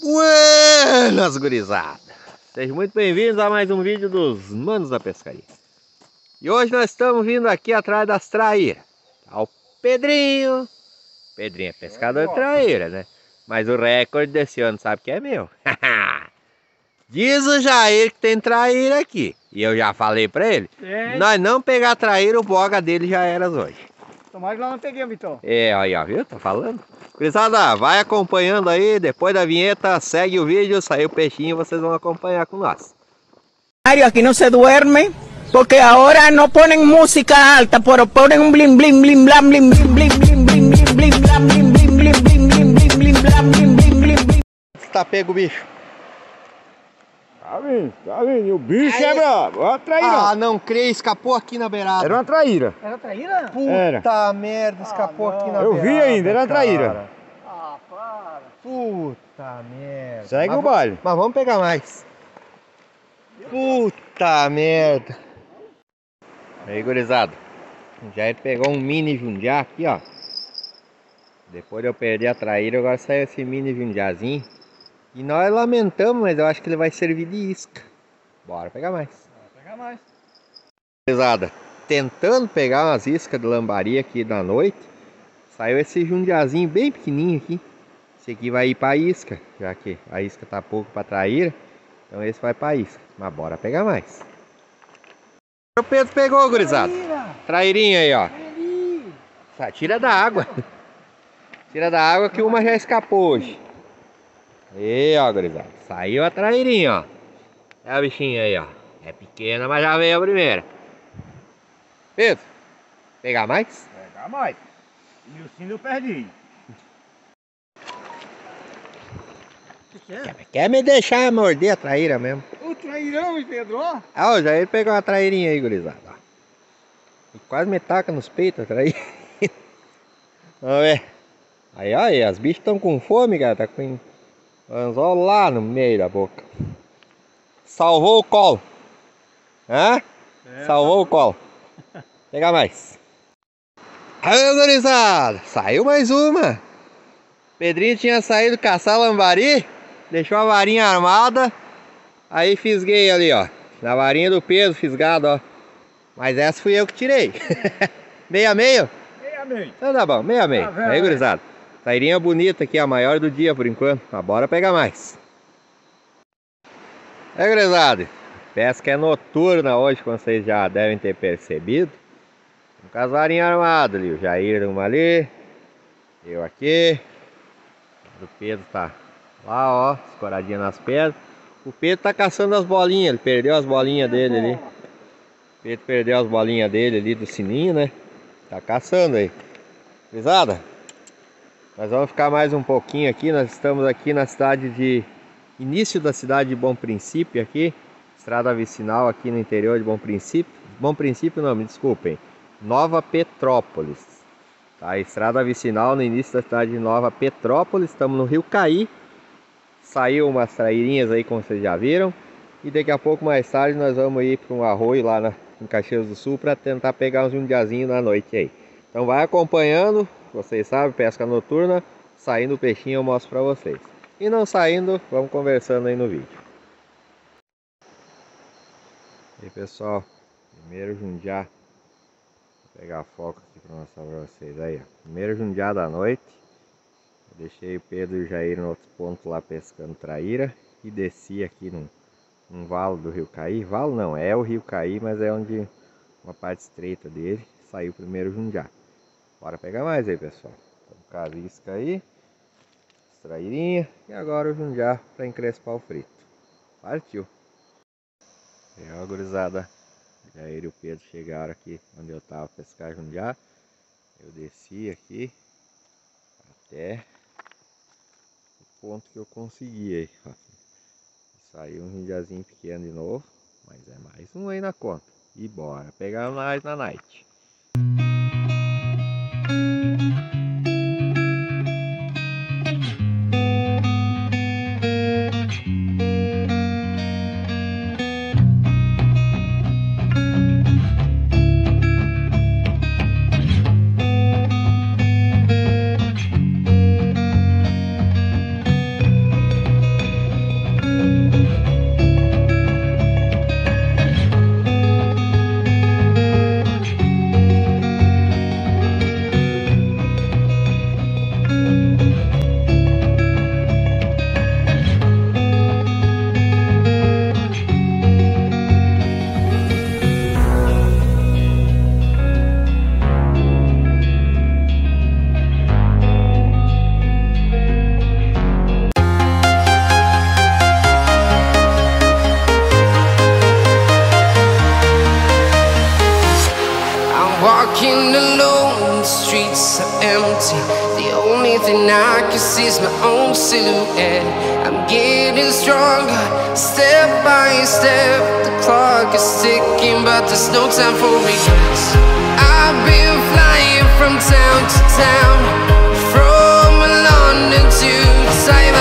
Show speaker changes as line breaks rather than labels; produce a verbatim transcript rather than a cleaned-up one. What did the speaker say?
Buenas, gurizada! Sejam muito bem-vindos a mais um vídeo dos Manos da Pescaria. E hoje nós estamos vindo aqui atrás das traíras. Tá o Pedrinho. Pedrinho é pescador de traíra, né? Mas o recorde desse ano sabe que é meu. Diz o Jair que tem traíra aqui. E eu já falei pra ele. É. Nós não pegar traíra, o boga dele já era hoje.
Tomara que nós não peguemos, então.
É, aí ó, viu? Tô falando. Gurizada, vai acompanhando aí, depois da vinheta, segue o vídeo, saiu o peixinho, vocês vão acompanhar com nós.
Aquí no se duerme, porque ahora no ponen música alta, pero ponen un blim blim blim blam blim blim blim blim blim blim blim blam blim blim blim blim blim blim blim blam blim blim blim blim.
Tá pego o bicho.
Tá vindo, tá vindo, e o bicho aí é brabo, olha a traíra.
Ah, não creio, escapou aqui na beirada.
Era uma traíra.
Era traíra?
Puta
era.
merda, escapou
ah,
aqui na
eu
beirada.
Eu vi ainda, era uma traíra.
Ah, para.
Puta merda.
Segue
mas
o baile.
Mas vamos pegar mais. Puta merda. Aí, gurizada. O Jair pegou um mini jundiá aqui, ó. Depois de eu perder a traíra, agora saiu esse mini jundiazinho. E nós lamentamos, mas eu acho que ele vai servir de isca. Bora pegar mais.
Bora pegar mais.
Gurizada, tentando pegar umas iscas de lambari aqui na noite. Saiu esse jundiazinho bem pequenininho aqui. Esse aqui vai ir para isca, já que a isca tá pouco para traíra. Então esse vai para isca. Mas bora pegar mais. O Pedro pegou, gurizada. Trairinha aí, ó. Tá, tira da água. Tira da água que uma já escapou hoje. E ó, gurizada. Saiu a trairinha, ó. É a bichinha aí, ó. É pequena, mas já veio a primeira. Pedro, pegar mais?
Pegar mais. E o sino eu perdi.
Quer, quer me deixar morder a traíra mesmo?
O trairão, Pedro, ó.
Ah, ó, já ele pegou uma trairinha aí, gurizada. Ó. E quase me taca nos peitos a traíra. Vamos ver. Aí, ó, aí, as bichas estão com fome, cara. Tá com anzol lá no meio da boca. Salvou o colo. Hã? É, Salvou tá o colo. Pegar mais. Aí, gurizada. Saiu mais uma. Pedrinho tinha saído caçar lambari. Deixou a varinha armada. Aí fisguei ali, ó. Na varinha do Pedro, fisgado, ó. Mas essa fui eu que tirei. Meia meio?
Meia meio.
Então tá bom, meia meio. Tá, aí, gurizada. Trairinha bonita aqui, a maior do dia por enquanto. Mas bora pegar mais. É, gurizada. Pesca é noturna hoje, como vocês já devem ter percebido. Um casuarinho armado ali. O Jair uma ali. Eu aqui. O Pedro tá lá, ó. Escoradinha nas pedras. O Pedro tá caçando as bolinhas. Ele perdeu as bolinhas dele ali. O Pedro perdeu as bolinhas dele ali do sininho, né? Tá caçando aí. Gurizada. Nós vamos ficar mais um pouquinho aqui. Nós estamos aqui na cidade de... Início da cidade de Bom Princípio aqui. Estrada vicinal aqui no interior de Bom Princípio. Bom Princípio não, me desculpem. Nova Petrópolis. Tá, estrada vicinal no início da cidade de Nova Petrópolis. Estamos no Rio Caí. Saiu umas trairinhas aí, como vocês já viram. E daqui a pouco, mais tarde, nós vamos ir para um arroio lá na, em Caxias do Sul para tentar pegar uns jundiazinhos na noite aí. Então vai acompanhando. Vocês sabem, pesca noturna. Saindo o peixinho eu mostro para vocês. E não saindo, vamos conversando aí no vídeo. E aí, pessoal, primeiro jundiá. Vou pegar foco aqui para mostrar para vocês aí, ó. Primeiro jundiá da noite. Eu deixei o Pedro e o Jair no outro ponto lá pescando traíra. E desci aqui num, num valo do Rio Caí. Valo não, é o Rio Caí, mas é onde uma parte estreita dele saiu o primeiro jundiá. Bora pegar mais aí, pessoal. Estamos com a isca aí. Trairinha. E agora o jundiá para encrespar o frito. Partiu. E ó, gurizada. Jair e o Pedro chegaram aqui onde eu estava pescar jundiá. Eu desci aqui até o ponto que eu consegui aí, ó. Saiu um jundiazinho pequeno de novo, mas é mais um aí na conta. E bora pegar mais na night.
Everything I can see is my own silhouette. I'm getting stronger, step by step. The clock is ticking, but there's no time for regrets. I've been flying from town to town, from London to Taiwan.